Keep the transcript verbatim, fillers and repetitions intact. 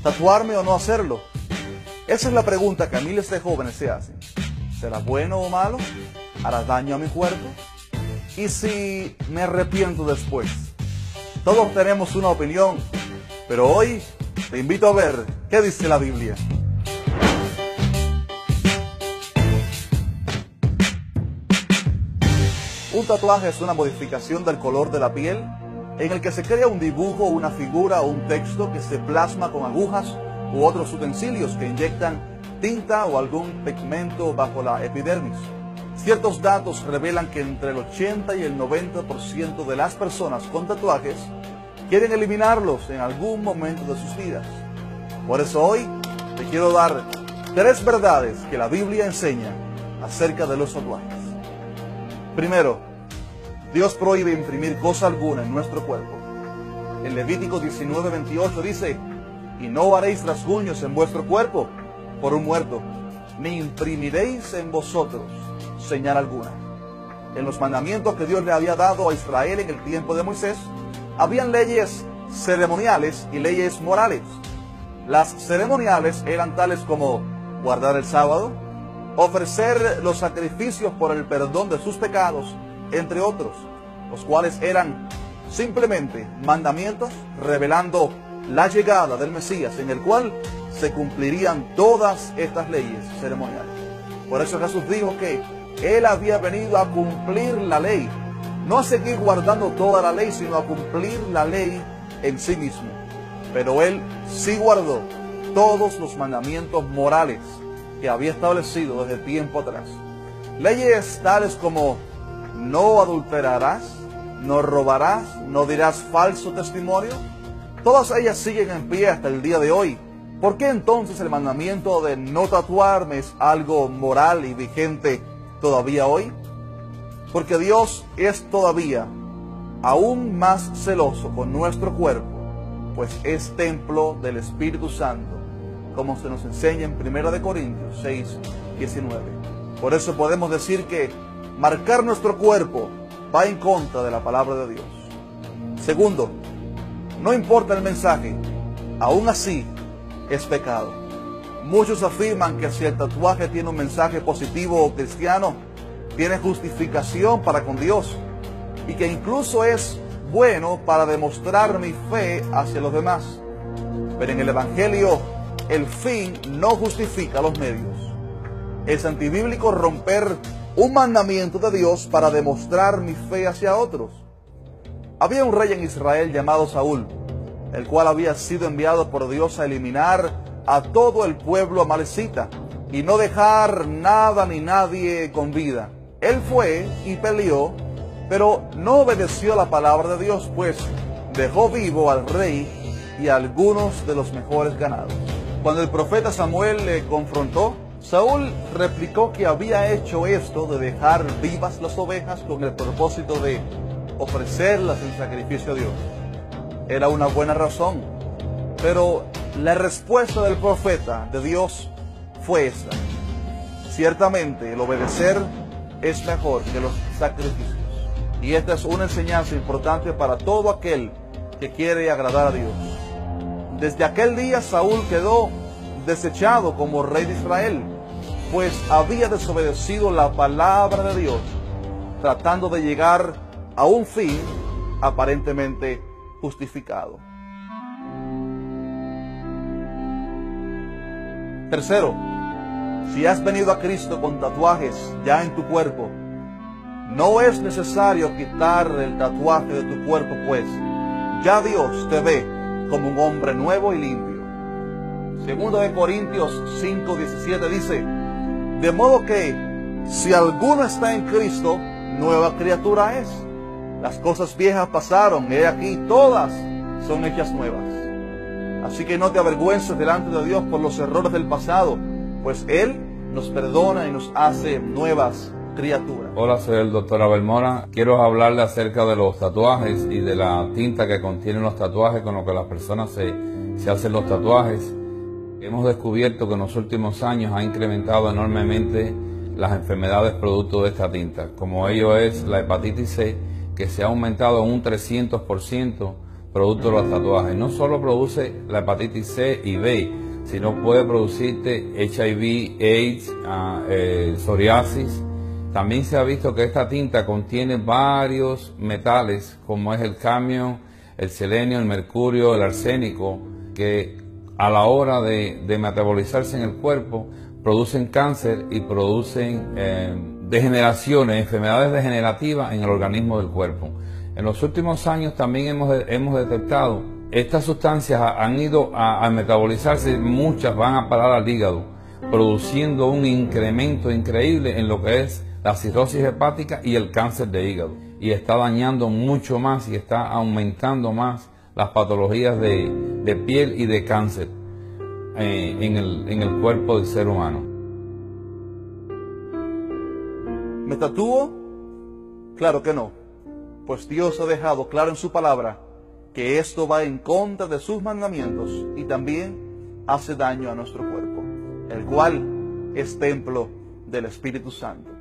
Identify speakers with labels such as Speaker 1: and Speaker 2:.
Speaker 1: ¿Tatuarme o no hacerlo? Esa es la pregunta que miles de jóvenes se hacen. ¿Será bueno o malo? ¿Hará daño a mi cuerpo? ¿Y si me arrepiento después? Todos tenemos una opinión, pero hoy te invito a ver qué dice la Biblia. Un tatuaje es una modificación del color de la piel en el que se crea un dibujo, una figura o un texto que se plasma con agujas u otros utensilios que inyectan tinta o algún pigmento bajo la epidermis. Ciertos datos revelan que entre el ochenta y el noventa por ciento de las personas con tatuajes quieren eliminarlos en algún momento de sus vidas. Por eso hoy te quiero dar tres verdades que la Biblia enseña acerca de los tatuajes. Primero, Dios prohíbe imprimir cosa alguna en nuestro cuerpo. En Levítico diecinueve veintiocho dice: y no haréis rasguños en vuestro cuerpo por un muerto, ni imprimiréis en vosotros señal alguna. En los mandamientos que Dios le había dado a Israel en el tiempo de Moisés, habían leyes ceremoniales y leyes morales. Las ceremoniales eran tales como guardar el sábado, ofrecer los sacrificios por el perdón de sus pecados, entre otros, los cuales eran simplemente mandamientos revelando la llegada del Mesías, en el cual se cumplirían todas estas leyes ceremoniales. Por eso Jesús dijo que Él había venido a cumplir la ley, no a seguir guardando toda la ley, sino a cumplir la ley en sí mismo. Pero Él sí guardó todos los mandamientos morales que había establecido desde tiempo atrás. Leyes tales como no adulterarás, no robarás, no dirás falso testimonio. Todas ellas siguen en pie hasta el día de hoy. ¿Por qué entonces el mandamiento de no tatuarme es algo moral y vigente todavía hoy? Porque Dios es todavía aún más celoso con nuestro cuerpo, pues es templo del Espíritu Santo, como se nos enseña en primera de Corintios seis diecinueve. Por eso podemos decir que marcar nuestro cuerpo va en contra de la palabra de Dios. Segundo, no importa el mensaje, aún así es pecado. Muchos afirman que si el tatuaje tiene un mensaje positivo o cristiano, tiene justificación para con Dios y que incluso es bueno para demostrar mi fe hacia los demás. Pero en el Evangelio, el fin no justifica los medios. Es antibíblico romper un mandamiento de Dios para demostrar mi fe hacia otros. Había un rey en Israel llamado Saúl, el cual había sido enviado por Dios a eliminar a todo el pueblo amalecita y no dejar nada ni nadie con vida. Él fue y peleó, pero no obedeció la palabra de Dios, pues dejó vivo al rey y a algunos de los mejores ganados. Cuando el profeta Samuel le confrontó, Saúl replicó que había hecho esto de dejar vivas las ovejas con el propósito de ofrecerlas en sacrificio a Dios. Era una buena razón, pero la respuesta del profeta de Dios fue esta: ciertamente el obedecer es mejor que los sacrificios. Y esta es una enseñanza importante para todo aquel que quiere agradar a Dios. Desde aquel día Saúl quedó desechado como rey de Israel, pues había desobedecido la palabra de Dios, tratando de llegar a un fin aparentemente justificado. Tercero, si has venido a Cristo con tatuajes ya en tu cuerpo, no es necesario quitar el tatuaje de tu cuerpo, pues ya Dios te ve como un hombre nuevo y limpio. Segundo de Corintios cinco diecisiete dice: de modo que si alguno está en Cristo, nueva criatura es. Las cosas viejas pasaron, he aquí todas son hechas nuevas. Así que no te avergüences delante de Dios por los errores del pasado, pues Él nos perdona y nos hace nuevas criaturas.
Speaker 2: Hola, soy el doctor Abel Mora. Quiero hablarle acerca de los tatuajes y de la tinta que contienen los tatuajes con lo que las personas se, se hacen los tatuajes. Hemos descubierto que en los últimos años ha incrementado enormemente las enfermedades producto de esta tinta, como ello es la hepatitis C, que se ha aumentado en un trescientos por ciento producto de los tatuajes. No solo produce la hepatitis C y B, sino puede producirte H I V, AIDS, uh, eh, psoriasis. También se ha visto que esta tinta contiene varios metales, como es el cadmio, el selenio, el mercurio, el arsénico, que a la hora de, de metabolizarse en el cuerpo producen cáncer y producen eh, degeneraciones, enfermedades degenerativas en el organismo del cuerpo. En los últimos años también hemos, hemos detectado estas sustancias han ido a, a metabolizarse, muchas van a parar al hígado, produciendo un incremento increíble en lo que es la cirrosis hepática y el cáncer de hígado. Y está dañando mucho más y está aumentando más las patologías de, de piel y de cáncer eh, en, el, en el cuerpo del ser humano.
Speaker 1: ¿Me tatúo? Claro que no, pues Dios ha dejado claro en su palabra que esto va en contra de sus mandamientos y también hace daño a nuestro cuerpo, el cual es templo del Espíritu Santo.